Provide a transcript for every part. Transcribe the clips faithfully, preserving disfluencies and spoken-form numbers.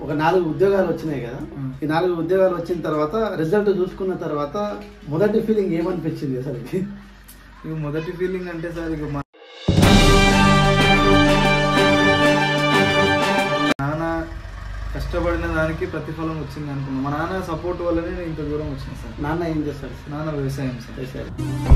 ఒక నాలుగు ఉద్యోగాలు వచ్చినాయి కదా, ఈ నాలుగు ఉద్యోగాలు వచ్చిన తర్వాత రిజల్ట్ చూసుకున్న తర్వాత మొదటి ఫీలింగ్ ఏమనిపించింది అసలు? ఇక మొదటి ఫీలింగ్ అంటే సార్ ఇక మా నాన్న కష్టపడిన దానికి ప్రతిఫలం వచ్చింది అనుకున్నాను. మా నాన్న సపోర్ట్ వల్లనే నేను ఇంత దూరం వచ్చిన సార్. నాన్న ఏం చేస్తాడు? నాన్న వ్యవసాయం సార్. వ్యవసాయం.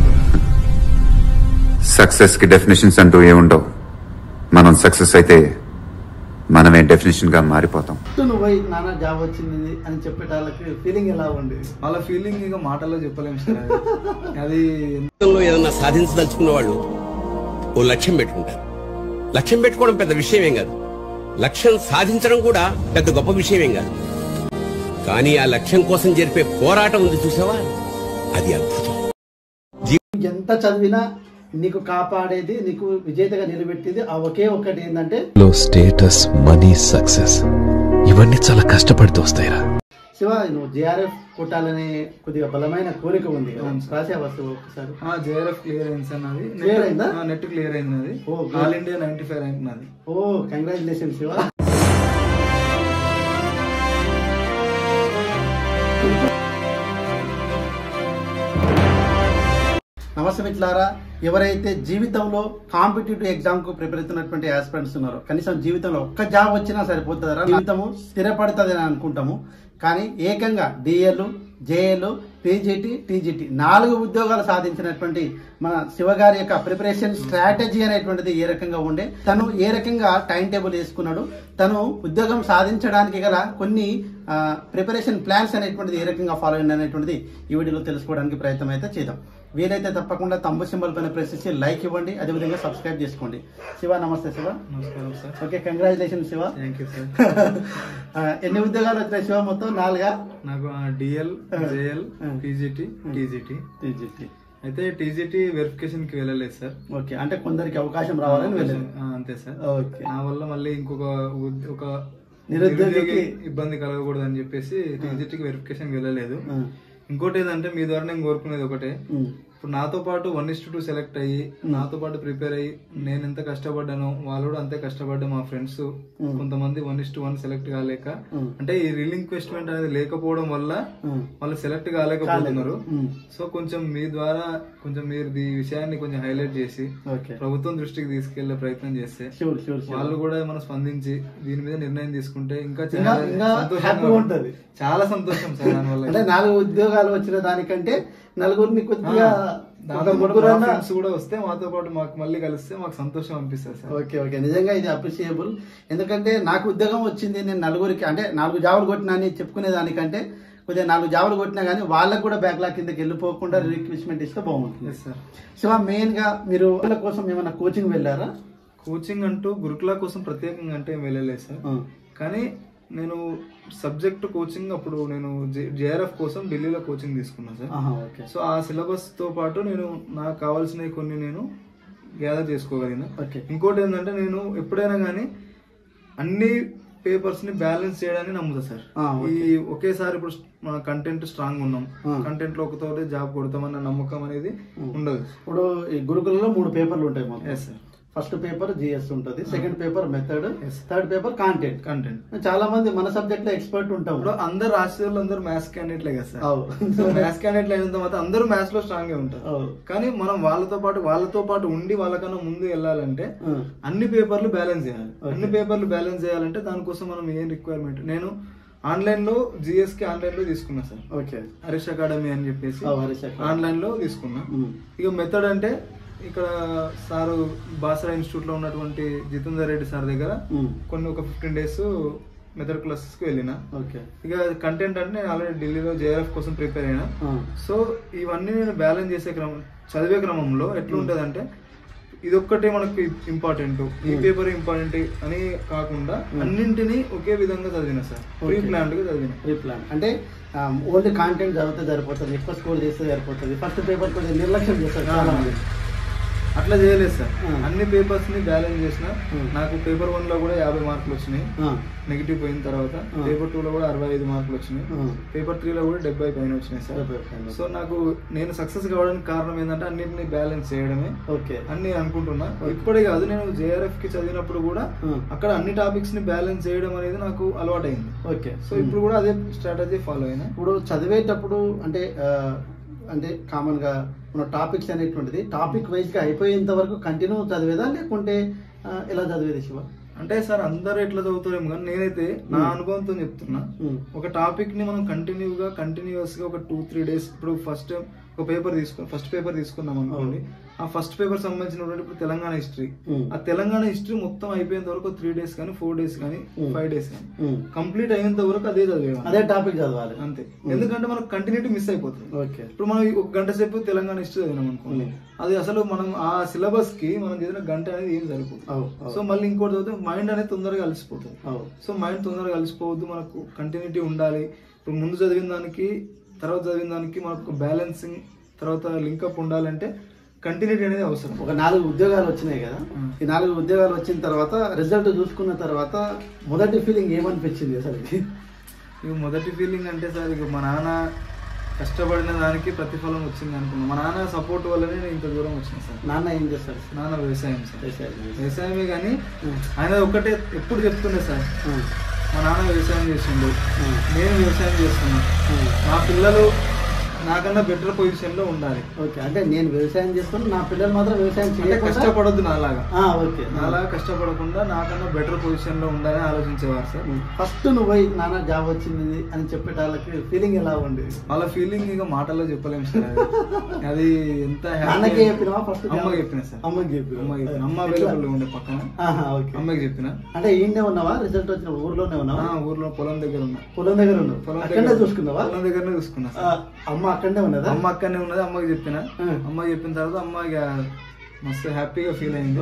సక్సెస్ కి డెఫినేషన్స్ అంటూ ఏముండవు. మనం సక్సెస్ అయితే మనమే డెఫినేషన్ గా మారిపోతాం. నువ్వు పోయి నాన్న జాబ్ వచ్చింది అని చెప్పే వాళ్ళకి ఫీలింగ్ ఎలా ఉండేది? వాళ్ళ ఫీలింగ్ ఇక మాటల్లో చెప్పలేము సార్. అది ఏదన్నా సాధించదలుచుకున్న వాళ్ళు ఓ లక్ష్యం పెట్టుకుంటారు. లక్ష్యం పెట్టుకోవడం పెద్ద విషయమేం కాదు, లక్ష్యం సాధించడం కూడా పెద్ద గొప్ప విషయమేం కాదు. కానీ ఆ లక్ష్యం కోసం జరిపే పోరాటం ఉంది చూసావా, అది అద్భుతం. ఎంత చదివినా నీకు కాపాడేది, నీకు విజేతగా నిలబెట్టేది ఆ ఒకే ఒక్కటి ఏంటంటే స్టేటస్, మనీ, సక్సెస్. ఇవన్నీ చాలా కష్టపడితే వస్తాయిరా. శివ, నువ్వు జేఆర్ఎఫ్ కొట్టాలనే కొద్దిగా బలమైన కోరిక ఉంది కదా, రాసేవా ఒకసారి? జేఆర్ఎఫ్ క్లియర్ అయింది సార్. నాది క్లియర్ అయిందా? నెట్ క్లియర్ అయింది నాది. All India ninety five rank నాది. Oh congratulation Shiva. నమస్తే మిత్రులారా, ఎవరైతే జీవితంలో కాంపిటేటివ్ ఎగ్జామ్ కు ప్రిపేర్ అవుతున్నటువంటి ఆస్పిరెంట్స్ ఉన్నారో, కనీసం జీవితంలో ఒక్క జాబ్ వచ్చినా సరిపోతుందా, జీవితము స్థిరపడుతుంది అని అనుకుంటాము. కానీ ఏకంగా డిఎల్, జేఎల్, పీజీటీ, టీజీటీ నాలుగు ఉద్యోగాలు సాధించినటువంటి మన శివగారి యొక్క ప్రిపరేషన్ స్ట్రాటజీ అనేటువంటిది ఏ రకంగా ఉండే, తను ఏ రకంగా టైం టేబుల్ వేసుకున్నాడు, తను ఉద్యోగం సాధించడానికి గల కొన్ని ప్రిపరేషన్ ప్లాన్స్ అనేటువంటిది ఏ రకంగా ఫాలో అయింది అనేటువంటిది ఈ వీడియోలో తెలుసుకోవడానికి ప్రయత్నం అయితే చేద్దాం. వీలైతే తప్పకుండా తమ్ము సింబల్ పైన ప్రెస్ చేసి లైక్ ఇవ్వండి, అదేవిధంగా సబ్స్క్రైబ్ చేసుకోండి. శివ నమస్తే. శివ నమస్కారం sir. Okay, congratulation Shiva. Thank you sir. ఎన్ని ఉద్యోగాలు వచ్చినాయి శివ? మొత్తం నాలుగా? నాకు DL, JL, PGT, TGT. TGT అయితే టీజీటీ వెరిఫికేషన్ కి వెళ్ళలేదు సార్. ఓకే, అంటే కొందరికి అవకాశం రావాలని వెళ్ళలేదు. అంతే సార్. ఓకే, నా వల్ల మళ్ళీ ఇంకొక ఒక నిరుద్యోగికి ఇబ్బంది కలగకూడదు అని చెప్పేసి టీజీటీకి వెరిఫికేషన్ వెళ్ళలేదు. ఇంకోటి ఏంటంటే మీ ద్వారా నేను కోరుకునేది ఒకటే, ఇప్పుడు నాతో పాటు వన్ ఇస్ టూ సెలెక్ట్ అయ్యి నాతో పాటు ప్రిపేర్ అయ్యి నేను ఎంత కష్టపడ్డానో వాళ్ళు కూడా అంతే కష్టపడ్డా. మా ఫ్రెండ్స్ కొంతమంది one is two one select కాలేక, అంటే ఈ రిలింక్వెస్ట్మెంట్ అనేది లేకపోవడం వల్ల వాళ్ళు సెలెక్ట్ కాలేకపోతున్నారు. సో కొంచెం మీ ద్వారా కొంచెం మీరు ఈ విషయాన్ని కొంచెం హైలైట్ చేసి ప్రభుత్వం దృష్టికి తీసుకెళ్లే ప్రయత్నం చేస్తే వాళ్ళు కూడా ఏమైనా స్పందించి దీని మీద నిర్ణయం తీసుకుంటే ఇంకా సంతోషంగా ఉంటది. చాలా సంతోషం సార్. దానివల్ల అంటే నాలుగు ఉద్యోగాలు వచ్చిన దానికంటే నలుగురిని కొద్దిగా ఫ్రెండ్స్ కూడా వస్తే మాతో పాటు మాకు మళ్ళీ కలిస్తే మాకు సంతోషం అనిపిస్తుంది సార్. ఓకే ఓకే, నిజంగా ఇది అప్రిషియబుల్. ఎందుకంటే నాకు ఉద్యోగం వచ్చింది, నేను నలుగురికి అంటే నాలుగు జాబులు కొట్టినా అని చెప్పుకునే దానికంటే కొద్దిగా నాలుగు జాబులు కొట్టినా కానీ వాళ్ళకు కూడా బ్యాక్లాగ్ కిందకి వెళ్ళిపోకుండా రిక్వెస్ట్మెంట్ ఇస్తే బాగుంటుంది సార్. సో మెయిన్ గా మీరు వాళ్ళ కోసం ఏమైనా కోచింగ్ వెళ్ళారా? కోచింగ్ అంటూ గురుకుల కోసం ప్రత్యేకంగా అంటే వెళ్ళలేదు సార్. కానీ నేను సబ్జెక్ట్ కోచింగ్ అప్పుడు నేను జేఆర్ఎఫ్ కోసం ఢిల్లీలో కోచింగ్ తీసుకున్నాను సార్. సో ఆ సిలబస్ తో పాటు నేను నాకు కావాల్సినవి కొన్ని నేను గ్యాదర్ చేసుకోగలిగిన. ఇంకోటి ఏంటంటే నేను ఎప్పుడైనా కానీ అన్ని పేపర్స్ ని బ్యాలెన్స్ చేయడానికి నమ్ముతా సార్. ఈ ఒకేసారి ఇప్పుడు మన కంటెంట్ స్ట్రాంగ్ ఉన్నాం, కంటెంట్ లో ఒకతోటి జాబ్ కొడతామన్న నమ్మకం అనేది ఉండదు. ఇప్పుడు ఈ గురుకులలో మూడు పేపర్లు ఉంటాయి మాకు. Yes sir. First paper GS ఉంటుంది, second paper method, third paper content. Content చాలా మంది మన సబ్జెక్ట్ లో ఎక్స్పర్ట్ ఉంటాం. ఇప్పుడు అందరు రాష్ట్రాలు అందరూ మ్యాథ్స్ క్యాండిడేట్లే కదా సార్. మ్యాథ్స్ క్యాండిడేట్లు అయినంత మాత్రం అందరూ మ్యాథ్స్ లో స్ట్రాంగ్ గా ఉంటారు. కానీ మనం వాళ్ళతో పాటు వాళ్ళతో పాటు ఉండి వాళ్ళకన్నా ముందు వెళ్ళాలంటే అన్ని పేపర్లు బ్యాలెన్స్ చేయాలి. అన్ని పేపర్లు బ్యాలెన్స్ చేయాలంటే దానికోసం మనం ఏం రిక్వైర్మెంట్, నేను ఆన్లైన్ లో జిఎస్ కి ఆన్లైన్ లో తీసుకున్నా సార్. ఓకే, హరీష్ అకాడమీ అని చెప్పేసి ఆన్లైన్ లో తీసుకున్నా. ఇక మెథడ్ అంటే ఇక్కడ సారు బాసరా ఇన్స్టిట్యూట్ లో ఉన్నటువంటి జితేందర్ రెడ్డి సార్ దగ్గర కొన్ని ఒక ఫిఫ్టీన్ డేస్ మెథడ్ క్లాసెస్ కి వెళ్ళిన. ఇక కంటెంట్ అంటే నేను ఆల్రెడీ ఢిల్లీలో జేఆర్ఎఫ్ కోసం ప్రిపేర్ అయినా. సో ఇవన్నీ నేను బ్యాలెన్స్ చేసే క్రమం చదివే క్రమంలో ఎట్లుంటది అంటే ఇదొక్కటే మనకు ఇంపార్టెంట్, ఈ పేపర్ ఇంపార్టెంట్ అని కాకుండా అన్నింటినీ ఒకే విధంగా చదివిన సార్. ప్రీ ప్లాన్ గా చదివిన. ప్రీ ప్లాన్ అంటే ఓన్లీ కాంటెంట్ చదివితే సరిపోతుంది, ఎక్కువ స్కోర్ చేస్తే సరిపోతుంది. ఫస్ట్ పేపర్ కొంచెం నిర్లక్ష్యం చేస్తారు చాలా మంది. అట్లా చేయలేదు సార్. అన్ని పేపర్స్ ని బ్యాలెన్స్ చేసిన నాకు పేపర్ వన్ లో కూడా యాభై మార్కులు వచ్చినాయి నెగిటివ్ పోయిన తర్వాత, పేపర్ టూ లో కూడా అరవై ఐదు మార్కులు వచ్చినాయి, పేపర్ త్రీ లో కూడా డెబ్బై పైన వచ్చినాయి సార్. సో నాకు నేను సక్సెస్ కావడానికి కారణం ఏంటంటే అన్నింటినీ బ్యాలెన్స్ చేయడమే అన్ని అనుకుంటున్నా. ఇప్పుడే కాదు, నేను జేఆర్ఎఫ్ కి చదివినప్పుడు కూడా అక్కడ అన్ని టాపిక్స్ ని బ్యాలెన్స్ చేయడం అనేది నాకు అలవాటైంది. ఓకే, సో ఇప్పుడు కూడా అదే స్ట్రాటజీ ఫాలో అయినా. ఇప్పుడు చదివేటప్పుడు అంటే అంటే కామన్ గా మన టాపిక్స్ అనేటువంటిది టాపిక్ వైజ్ గా అయిపోయేంత వరకు కంటిన్యూ చదివేదా లేకుంటే ఎలా చదివేది శివ? అంటే సార్ అందరూ ఎట్లా చదువుతారేమో కానీ నేనైతే నా అనుభవంతో చెప్తున్నా. ఒక టాపిక్ ని మనం కంటిన్యూగా కంటిన్యూస్ గా ఒక టూ త్రీ డేస్ ఇప్పుడు ఫస్ట్ ఒక పేపర్ తీసుకుని ఫస్ట్ పేపర్ తీసుకున్నాం అనుకోండి, ఆ ఫస్ట్ పేపర్ సంబంధించినటువంటి ఇప్పుడు తెలంగాణ హిస్టరీ, ఆ తెలంగాణ హిస్టరీ మొత్తం అయిపోయేంత వరకు త్రీ డేస్ కానీ ఫోర్ డేస్ కానీ ఫైవ్ డేస్ కానీ కంప్లీట్ అయ్యేంత వరకు అదే చదివేవాళ్ళం, అదే టాపిక్ చదవాలి అంతే. ఎందుకంటే మనకు కంటిన్యూటీ మిస్ అయిపోతుంది. ఇప్పుడు మనం ఒక గంట సేపు తెలంగాణ హిస్టరీ చదివినాం అనుకోండి, అది అసలు మనం ఆ సిలబస్ కి మనం చదివిన గంట అనేది ఏం సరిపోతుంది. సో మళ్ళీ ఇంకోటి చదివితే మైండ్ అనేది తొందరగా అలసిపోతుంది. సో మైండ్ తొందరగా అలసిపోవద్దు, మనకు కంటిన్యూటీ ఉండాలి. ఇప్పుడు ముందు చదివిన దానికి తర్వాత చదివిన దానికి మనకు బ్యాలెన్సింగ్ తర్వాత లింకప్ ఉండాలంటే కంటిన్యూటీ అనేది అవసరం. ఒక నాలుగు ఉద్యోగాలు వచ్చినాయి కదా, ఈ నాలుగు ఉద్యోగాలు వచ్చిన తర్వాత రిజల్ట్ చూసుకున్న తర్వాత మొదటి ఫీలింగ్ ఏమనిపించింది అసలు? ఇక మొదటి ఫీలింగ్ అంటే సార్, ఇక మా నాన్న కష్టపడిన దానికి ప్రతిఫలం వచ్చింది అనుకున్నాను. మా నాన్న సపోర్ట్ వల్లనే నేను ఇంత దూరం వచ్చింది సార్. నాన్న ఏం చేస్తారు? నాన్న వ్యవసాయం సార్. వ్యవసాయమే కానీ ఆయన ఒక్కటే ఎప్పుడు చెప్తుండే సార్, మా నాన్న వ్యవసాయం చేసిండు, నేను వ్యవసాయం చేస్తున్నా, మా పిల్లలు నాకన్నా బెటర్ పొజిషన్ లో ఉండాలి. ఓకే, అంటే నేను వ్యవసాయం చేస్తాను, నా పిల్లలు మాత్రం వ్యవసాయం చేయాలి, కష్టపడొద్దు నాలాగా. ఓకే, నాలాగా కష్టపడకుండా నాకన్నా బెటర్ పొజిషన్ లో ఉండాలని ఆలోచించేవారు సార్. ఫస్ట్ నువ్వు పోయి నాన్న జాబ్ వచ్చింది అని చెప్పేటాళ్ళకి ఫీలింగ్ ఎలా ఉండేది? వాళ్ళ ఫీలింగ్ ఇక మాటల్లో చెప్పలేము సార్. అది ఎంత నాన్నకి చెప్పినా ఫస్ట్? అమ్మకి చెప్పిన సార్. అమ్మకి చెప్పిన అమ్మకి చెప్పిన అమ్మ అవైలబుల్ ఉండే పక్కన, అమ్మకి చెప్పిన. అంటే ఈయనే ఉన్నావా? రిజల్ట్ వచ్చిన ఊర్లోనే ఉన్నావా? ఊర్లో పొలం దగ్గర ఉన్నా. పొలం దగ్గర ఉన్నావు, పొలం దగ్గర చూసుకున్నావా? పొలం దగ్గరనే చూసుకున్నా. అమ్మ అక్కడనే ఉన్నదా? అమ్మ అక్కడనే ఉన్నది. అమ్మకి చెప్పిన, అమ్మకి చెప్పిన తర్వాత అమ్మ ఇక మస్తు హ్యాపీగా ఫీల్ అయింది.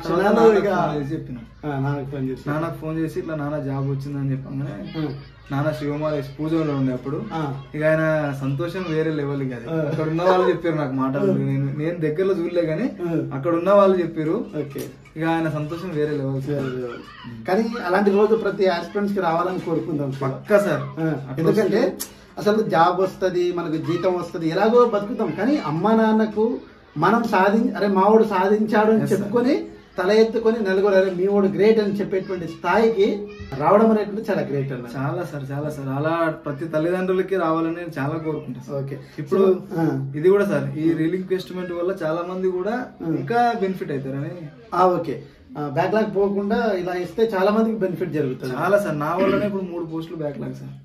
చెప్పిన నాన్నకు ఫోన్ చేసి ఇట్లా నాన్న జాబ్ వచ్చిందని చెప్పగానే నాన్న శివమాల పూజలో ఉండే అప్పుడు ఇక ఆయన సంతోషం వేరే లెవెల్. ఇక అక్కడ ఉన్న వాళ్ళు చెప్పారు నాకు మాటలు, నేను నేను దగ్గరలో చూడలే కానీ అక్కడ ఉన్న వాళ్ళు చెప్పారు. ఇక ఆయన సంతోషం వేరే లెవెల్. కానీ అలాంటి రోజు ప్రతి ఆస్పిరెంట్స్ కి రావాలని కోరుకుందాం పక్కా సార్. ఎందుకంటే అసలు జాబ్ వస్తుంది, మనకు జీతం వస్తుంది, ఎలాగో బతుకుతాం. కానీ అమ్మా నాన్నకు మనం సాధి అరే మావాడు సాధించాడు అని చెప్పుకొని తల ఎత్తుకొని నలుగురు అరే మీ వాడు గ్రేట్ అని చెప్పేటువంటి స్థాయికి రావడం అనేటువంటి చాలా గ్రేట్ అన్న. చాలా సార్, చాలా సార్. అలా ప్రతి తల్లిదండ్రులకి రావాలని నేను చాలా కోరుకుంటాను. ఓకే, ఇప్పుడు ఇది కూడా సార్, ఈ రీలింక్వెస్ట్మెంట్ వల్ల చాలా మంది కూడా ఇంకా బెనిఫిట్ అవుతారని. ఓకే, బ్యాక్లాగ్ పోకుండా ఇలా ఇస్తే చాలా మందికి బెనిఫిట్ జరుగుతుంది. చాలా సార్, నా వల్లనే ఇప్పుడు మూడు పోస్టులు బ్యాక్లాగ్ సార్.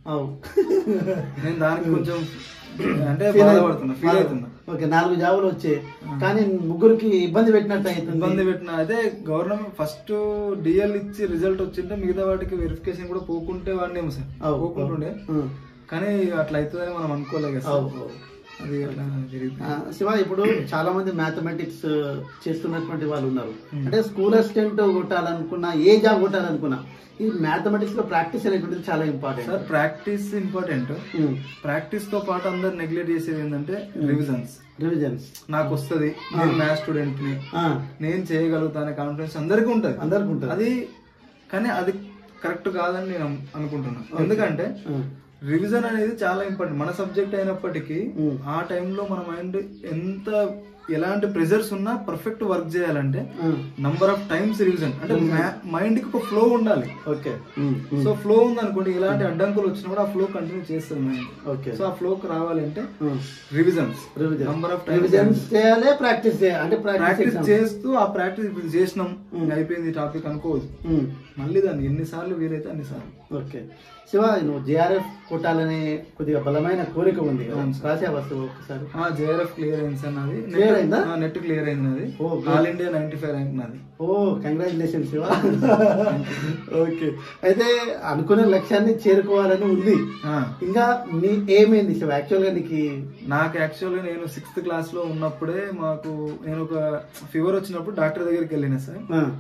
నేను దానికి కొంచెం అంటే బాధపడుతున్నా, ఫీల్ అవుతున్నా. ఓకే, నాలుగు జాబులు వచ్చాయి కానీ ముగ్గురికి ఇబ్బంది పెట్టినట్టు అవుతుంది. ఇబ్బంది పెట్టిన అదే గవర్నమెంట్ ఫస్ట్ డిఎల్ ఇచ్చి రిజల్ట్ వచ్చింటే మిగతా వాటికి వెరిఫికేషన్ కూడా పోకుంటే వాడినేమో సార్, పోకుంటుండే. కానీ అట్లా అవుతుందని మనం అనుకోలేదు కదా సార్. శివ, ఇప్పుడు చాలా మంది మ్యాథమెటిక్స్ చేస్తున్నటువంటి వాళ్ళు ఉన్నారు. అంటే స్కూల్ అసిస్టెంట్ కొట్టాలనుకున్నా, ఏ జాబ్ కొట్టాలనుకున్నా ఈ మ్యాథమెటిక్స్ లో ప్రాక్టీస్ అనేటువంటిది చాలా important. Sir practice important. Practice తో పాటు అందరు నెగ్లెక్ట్ చేసేది ఏంటంటే రివిజన్స్. రివిజన్స్ నాకు వస్తుంది, నేను మ్యాథ్స్ స్టూడెంట్ ని, నేను చేయగలుగుతానే కాన్ఫిడెన్స్ అందరికీ ఉంటుంది, అందరికీ ఉంటుంది అది. కానీ అది కరెక్ట్ కాదని నేను అనుకుంటున్నాను. ఎందుకంటే రివిజన్ అనేది చాలా ఇంపార్టెంట్. మన సబ్జెక్ట్ అయినప్పటికీ ఆ టైంలో మన మైండ్ ఎంత ఎలాంటి ప్రెజర్స్ ఉన్నా పర్ఫెక్ట్ వర్క్ చేయాలంటే నంబర్ ఆఫ్ టైమ్స్ రివిజన్. అంటే మైండ్ కి ఒక ఫ్లో ఉండాలి. ఓకే, సో ఫ్లో ఉంది అనుకోండి, ఇలాంటి అడ్డంకులు వచ్చినా కూడా ఆ ఫ్లో కంటిన్యూ చేస్తుంది మైండ్. ఓకే, సో ఆ ఫ్లోకి రావాలంటే రివిజన్స్, నంబర్ ఆఫ్ టైమ్స్ చేయాలి, ప్రాక్టీస్ చేయాలి. అంటే ప్రాక్టీస్ చేస్తూ ఆ ప్రాక్టీస్ ఇప్పుడు చేసినాం అయిపోయింది టాపిక్ అనుకోవచ్చు, మళ్ళీ దాన్ని ఎన్నిసార్లు వీలైతే అన్నిసార్లు. ఓకే శివ, నువ్వు జేఆర్ఎఫ్ కొట్టాలనే కొద్దిగా బలమైన కోరిక ఉంది, రాసావా ఒకసారి? జేఆర్ఎఫ్ క్లియర్ అయింది సార్, నాది క్లియర్ అయిందా? నెట్ క్లియర్ అయింది నాది. All India ninety five rank నాది. Oh congratulations Shiva. ఓకే, అయితే అనుకున్న లక్ష్యాన్ని చేరుకోవాలని ఉంది. ఇంకా నీ ఏమైంది శివ యాక్చువల్ గా? నీకు నాకు యాక్చువల్ గా నేను సిక్స్త్ క్లాస్ లో ఉన్నప్పుడే మాకు నేను ఒక ఫీవర్ వచ్చినప్పుడు డాక్టర్ దగ్గరికి వెళ్ళినా సార్.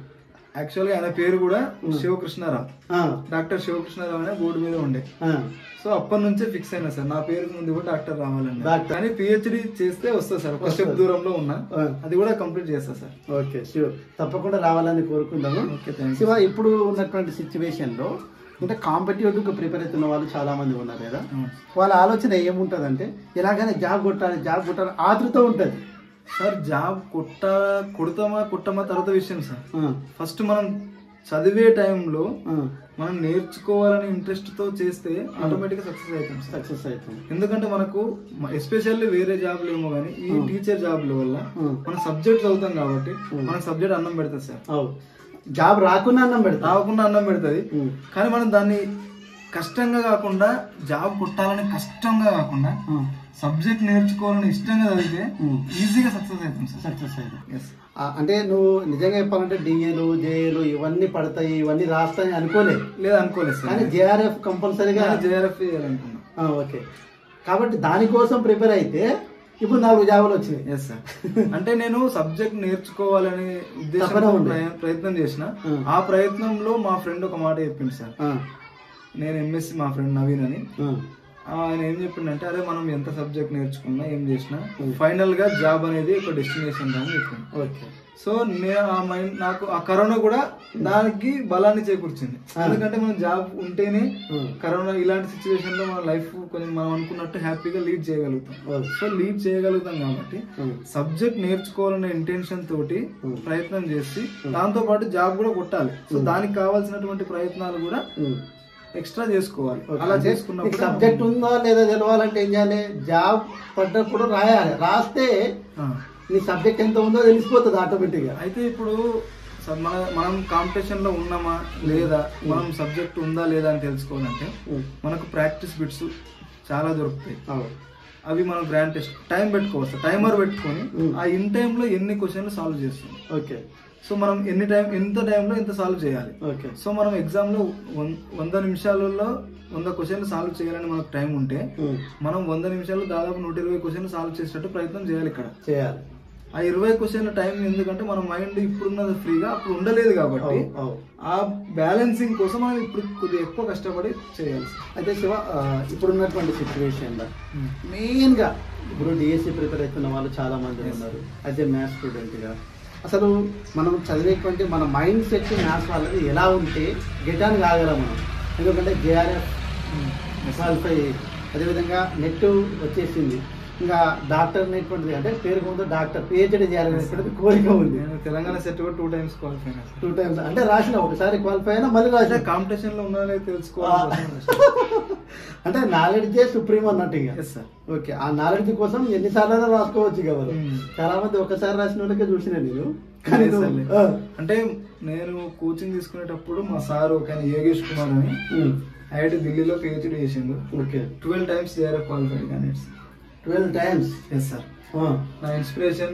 యాక్చువల్గా ఆయన పేరు కూడా శివకృష్ణారావు, డాక్టర్ శివకృష్ణారావు అనే బోర్డు మీద ఉండే. సో అప్పటి నుంచే ఫిక్స్ అయినా సార్ నా పేరు ముందు కూడా డాక్టర్ రావాలండి. కానీ పిహెచ్డి చేస్తే వస్తుంది సార్, ఒక స్టెప్ దూరంలో ఉన్నా, అది కూడా కంప్లీట్ చేస్తా సార్. ఓకే శివ, తప్పకుండా రావాలని కోరుకుందాము. శివ, ఇప్పుడు ఉన్నటువంటి సిచ్యువేషన్ లో అంటే కాంపిటేటివ్ ప్రిపేర్ అవుతున్న వాళ్ళు చాలా మంది ఉన్నారు కదా, వాళ్ళ ఆలోచన ఏముంటది అంటే ఎలాగైనా జాబ్ కొట్టాలి జాబ్ కొట్టాలి ఆతృత ఉంటది సార్. జాబ్ కొట్ట కొడతామా కొట్టమా తర్వాత విషయం సార్. ఫస్ట్ మనం చదివే టైంలో మనం నేర్చుకోవాలని ఇంట్రెస్ట్ తో చేస్తే ఆటోమేటిక్ గా సక్సెస్ అవుతాం సక్సెస్ అవుతాం. ఎందుకంటే మనకు ఎస్పెషల్లీ వేరే జాబ్లు ఏమో కానీ ఈ టీచర్ జాబ్ల వల్ల మన సబ్జెక్ట్ చదువుతాం కాబట్టి మనకు సబ్జెక్ట్ అన్నం పెడతాది సార్. జాబ్ రాకుండా అన్నం పెడతా రాకుండా అన్నం పెడతది. కానీ మనం దాన్ని కష్టంగా కాకుండా జాబ్ కొట్టాలని కష్టంగా కాకుండా సబ్జెక్ట్ నేర్చుకోవాలని ఇష్టంగా చదివితే ఈజీగా సక్సెస్ అవుతాం సార్. సక్సెస్ అవుతాం. అంటే నువ్వు నిజంగా చెప్పాలంటే డిఏలు జేఏలు ఇవన్నీ పడతాయి ఇవన్నీ రాస్తాయి అనుకోలేదు లేదు అనుకోలేదు సార్. కానీ జేఆర్ఎఫ్ కంపల్సరీగా జేఆర్ఎఫ్ చేయాలనుకున్నా. ఓకే, కాబట్టి దానికోసం ప్రిపేర్ అయితే ఇప్పుడు నాలుగు జాబులు వచ్చినాయి. Yes sir. అంటే నేను సబ్జెక్ట్ నేర్చుకోవాలనే ఉద్దేశంతో ప్రయత్నం చేసిన. ఆ ప్రయత్నంలో మా ఫ్రెండ్ ఒక మాట చెప్పింది సార్. నేను ఎంఎస్సి మా ఫ్రెండ్ నవీన్ అని, ఆయన ఏం చెప్పిండంటే అరే మనం ఎంత సబ్జెక్ట్ నేర్చుకున్నా ఏం చేసినా ఫైనల్ గా జాబ్ అనేది ఒక డెస్టినేషన్ అని చెప్పింది. ఓకే. సో నేను ఆ మైండ్ నాకు ఆ కరోనా కూడా దానికి బలాన్ని చేకూర్చింది. ఎందుకంటే మనం జాబ్ ఉంటేనే కరోనా ఇలాంటి సిచ్యువేషన్ లో మన లైఫ్ కొంచెం మనం అనుకున్నట్టు హ్యాపీగా లీడ్ చేయగలుగుతాం. సో లీడ్ చేయగలుగుతాం కాబట్టి సబ్జెక్ట్ నేర్చుకోవాలనే ఇంటెన్షన్ తోటి ప్రయత్నం చేసి దాంతో పాటు జాబ్ కూడా కొట్టాలి. సో దానికి కావాల్సినటువంటి ప్రయత్నాలు కూడా ఎక్స్ట్రా చేసుకోవాలి. అలా చేసుకున్నప్పుడు సబ్జెక్ట్ ఉందా లేదా తెలవాలంటే ఏం చేయాలి, జాబ్ పడ్డప్పుడు రాయాలి. రాస్తే నీ సబ్జెక్ట్ ఎంత ఉందో తెలిసిపోతుంది ఆటోమేటిక్ గా. అయితే ఇప్పుడు మన మనం కాంపిటీషన్ లో ఉన్నామా లేదా, మనం సబ్జెక్ట్ ఉందా లేదా అని తెలుసుకోవాలంటే మనకు ప్రాక్టీస్ బిట్స్ చాలా దొరుకుతాయి. అవి మనం గ్రాండ్ టెస్ట్ టైం పెట్టుకోవచ్చు, టైమర్ పెట్టుకొని ఆ ఇన్ టైమ్ లో ఎన్ని క్వశ్చన్లు సాల్వ్ చేస్తాం. ఓకే. సో మనం ఎన్ని టైం ఎంత టైంలో ఎంత సాల్వ్ చేయాలి. ఓకే. సో మనం ఎగ్జామ్ లో వంద నిమిషాలలో వంద క్వశ్చన్లు సాల్వ్ చేయాలని మనకు టైం ఉంటే మనం వంద నిమిషాలు దాదాపు నూట ఇరవై క్వశ్చన్లు సాల్వ్ చేసేటట్టు ప్రయత్నం చేయాలి. ఇక్కడ చేయాలి ఆ ఇరవై క్వశ్చన్ల టైం, ఎందుకంటే మన మైండ్ ఇప్పుడున్నది ఫ్రీగా అప్పుడు ఉండలేదు కాబట్టి ఆ బ్యాలెన్సింగ్ కోసం మనం ఇప్పుడు కొద్దిగా ఎక్కువ కష్టపడి చేయాలి. అయితే శివ, ఇప్పుడున్నటువంటి సిచ్యువేషన్ లో మెయిన్ గా ఇప్పుడు డిఎస్సి ప్రిపేర్ అవుతున్న వాళ్ళు చాలా మంది ఉన్నారు. యాజ్ ఏ మ్యాథ్స్ స్టూడెంట్ గా అసలు మనం చదివేటువంటి మన మైండ్ సెట్ మ్యాథ్స్ వాళ్ళది ఎలా ఉంటే గెటాన్ కాగలం మనం. ఎందుకంటే జేఆర్ఎఫ్ క్వాలిఫై, అదేవిధంగా నెట్ వచ్చేసింది, ఇంకా డాక్టర్ అనేటువంటిది అంటే పేరు ముందు డాక్టర్ పిహెచ్డి చేయాలనేటువంటిది కోరిక ఉంది. తెలంగాణ సెట్ కూడా two times qualify two times అంటే రాసిన, ఒకసారి క్వాలిఫై అయినా మళ్ళీ రాసిన. కాంపిటీషన్ లో ఉన్నా తెలుసుకోవాలి. అంటే నాలెడ్జే సుప్రీం అన్నట్టు. ఇక ఓకే, ఆ నాలెడ్జ్ కోసం ఎన్నిసార్లు రాసుకోవచ్చు కదా. చాలా మంది ఒకసారి రాసిన వాళ్ళకే చూసిన నేను. అంటే నేను కోచింగ్ తీసుకునేటప్పుడు మా సార్ ఒక యోగేష్ కుమార్ అని ఐఐటి ఢిల్లీలో పిహెచ్డి చేసిండు. Okay. Twelve times JRF qualified candidates. Twelve times yes sir. నా ఇన్స్పిరేషన్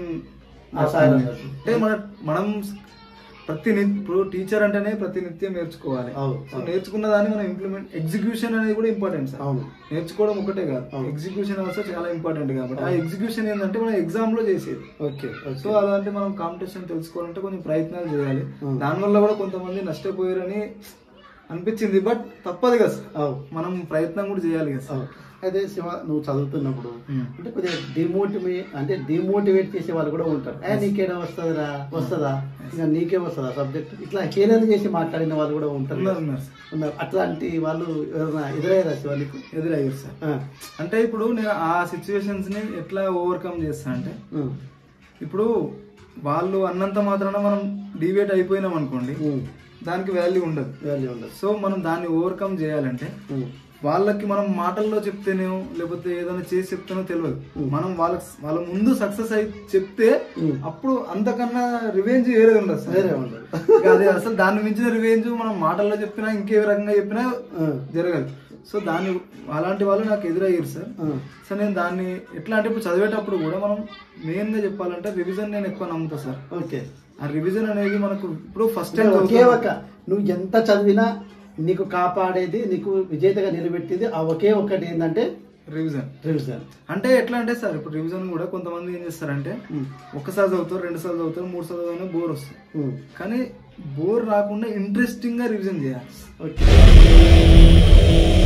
అంటే మన మనం ప్రతి ఇప్పుడు టీచర్ అంటేనే ప్రతి నిత్యం నేర్చుకోవాలి. సో నేర్చుకున్న దాన్ని మనం ఇంప్లిమెంట్, ఎగ్జిక్యూషన్ అనేది కూడా ఇంపార్టెంట్ సార్. నేర్చుకోవడం ఒకటే కాదు, ఎగ్జిక్యూషన్ ఆల్సో చాలా ఇంపార్టెంట్. కాబట్టి ఆ ఎగ్జిక్యూషన్ ఏంటంటే మనం ఎగ్జామ్ లో చేసేది. ఓకే. సో అలాంటి మనం కాంపిటీషన్ తెలుసుకోవాలంటే కొంచెం ప్రయత్నాలు చేయాలి. దానివల్ల కూడా కొంతమంది నష్టపోయారని అనిపించింది, బట్ తప్పదు కదా సార్, మనం ప్రయత్నం కూడా చేయాలి కదా సార్. అయితే శివ, నువ్వు చదువుతున్నప్పుడు అంటే కొద్దిగా డిమోటివేట్ అంటే డిమోటివేట్ చేసే వాళ్ళు కూడా ఉంటారు. ఏ నీకేడా వస్తుందా వస్తుందా ఇంకా నీకే వస్తుందా సబ్జెక్ట్, ఇట్లా హేళన చేసి మాట్లాడిన వాళ్ళు కూడా ఉంటారు ఉన్నారు. అట్లాంటి వాళ్ళు ఎవరైనా ఎదురయ్యారా శివ నీకు? ఎదురయ్యారు సార్. అంటే ఇప్పుడు నేను ఆ సిచ్యువేషన్స్ ని ఎట్లా ఓవర్కమ్ చేస్తా అంటే, ఇప్పుడు వాళ్ళు అన్నంత మాత్రాన మనం డివేట్ అయిపోయినాం అనుకోండి, దానికి వాల్యూ ఉండదు. వాల్యూ ఉండదు. సో మనం దాన్ని ఓవర్కమ్ చేయాలంటే వాళ్ళకి మనం మాటల్లో చెప్తేనేమో లేకపోతే ఏదైనా చేసి చెప్తేనో తెలియదు. మనం వాళ్ళ వాళ్ళ ముందు సక్సెస్ అయి చెప్తే అప్పుడు అంతకన్నా రివెంజ్ వేరే ఉండదు సార్. వేరే ఉండదు. అదే అసలు దాన్ని మించిన రివెంజ్ మనం మాటల్లో చెప్పినా ఇంకే రకంగా చెప్పినా జరగదు. సో దాన్ని అలాంటి వాళ్ళు నాకు ఎదురయ్యారు సార్. సో నేను దాన్ని ఎట్లా అంటే ఇప్పుడు చదివేటప్పుడు కూడా మనం మెయిన్ గా చెప్పాలంటే రివిజన్ నేను ఎక్కువ నమ్ముతా సార్. ఓకే. ఆ రివిజన్ అనేది మనకు ఇప్పుడు ఫస్ట్ టైం నువ్వు ఎంత చదివినా నీకు కాపాడేది, నీకు విజేతగా నిలబెట్టేది ఆ ఒకే ఒక్కటి ఏంటంటే రివిజన్ రివిజన్ అంటే ఎట్లా అంటే సార్ ఇప్పుడు రివిజన్ కూడా కొంతమంది ఏం చేస్తారంటే ఒకసారి చదువుతారు, రెండు సార్లు చదువుతారు, మూడు సార్లు చదివినా బోర్ వస్తుంది. కానీ బోర్ రాకుండా ఇంట్రెస్టింగ్ గా రివిజన్ చేయాలి.